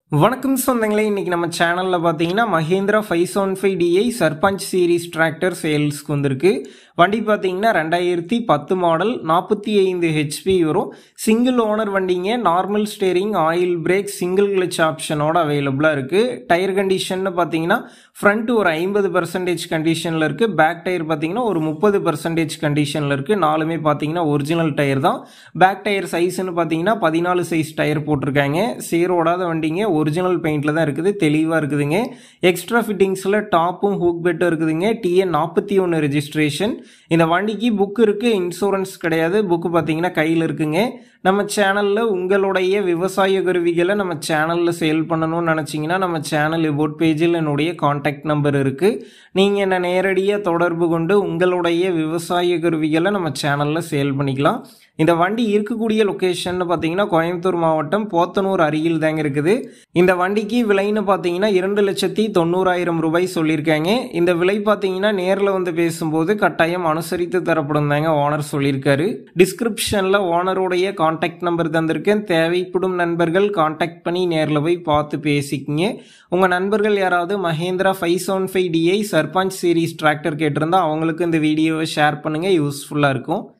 வணக்கம் சொந்தங்களே, இன்னைக்கு நம்ம சேனல்ல பாத்தீங்கன்னா Mahindra 575DI Sarpanch series tractor சேல்ஸ்க்கு வந்திருக்கு. வண்டி பாத்தீங்கன்னா 2010 மாடல், 45 HP வரும். சிங்கிள் ஓனர் வண்டிங்க. Normal steering, oil brake, single clutch ஆப்ஷனோட அவைலபிளா இருக்கு. டயர் கண்டிஷன் பாத்தீங்கன்னா ஃப்ரண்ட் ஒரு 50% கண்டிஷன்ல இருக்கு. பேக் டயர் பாத்தீங்கன்னா ஒரு 30% கண்டிஷன்ல இருக்கு. நாலுமே பாத்தீங்கன்னா ஒரிஜினல் டயர் தான். பேக் டயர் சைஸ்ன்னு பாத்தீங்கன்னா 14 சைஸ் டயர் போட்டிருக்காங்க. சேரோடாத வண்டிங்க. ஒரிஜினல் பெயிண்ட்ல தான் இருக்குது. தெளிவா இருக்குதுங்க. எக்ஸ்ட்ரா ஃபிட்டிங்ஸ்ல டாப்பும் ஹூக் பெட்டும் இருக்குதுங்க. TN 41 registration. இந்த வண்டிக்கு புக் இருக்கு, இன்சூரன்ஸ் கிடையாது. புக் பாத்தீங்கன்னா கையில் இருக்குங்க. நம்ம சேனல்ல உங்களுடைய விவசாய கருவிகளை நம்ம சேனல்ல சேல் பண்ணணும்னு நினைச்சீங்கன்னா நம்ம சேனல் எபோட் பேஜில் என்னுடைய கான்டாக்ட் நம்பர் இருக்கு. நீங்க என்ன நேரடியாக தொடர்பு கொண்டு உங்களுடைய விவசாய கருவிகளை நம்ம சேனல்ல சேல் பண்ணிக்கலாம். இந்த வண்டி இருக்கக்கூடிய லொகேஷன் பார்த்தீங்கன்னா கோயம்புத்தூர் மாவட்டம் போத்தனூர் அருகில் தாங்க இருக்குது. இந்த வண்டிக்கு விலைன்னு பார்த்தீங்கன்னா 2,90,000 ரூபாய் சொல்லியிருக்காங்க. இந்த விலை பார்த்தீங்கன்னா நேரில் வந்து பேசும்போது கட்டாயம் அனுசரித்து தரப்படும் தாங்க ஓனர் சொல்லியிருக்காரு. டிஸ்கிரிப்ஷனில் ஓனருடைய கான்டாக்ட் நம்பர் தந்திருக்கேன். தேவைப்படும் நண்பர்கள் கான்டாக்ட் பண்ணி நேரில் போய் பார்த்து பேசிக்கிங்க. உங்கள் நண்பர்கள் யாராவது Mahindra 575DI Sarpanch series tractor கேட்டிருந்தா அவங்களுக்கு இந்த வீடியோவை ஷேர் பண்ணுங்கள், யூஸ்ஃபுல்லாக இருக்கும்.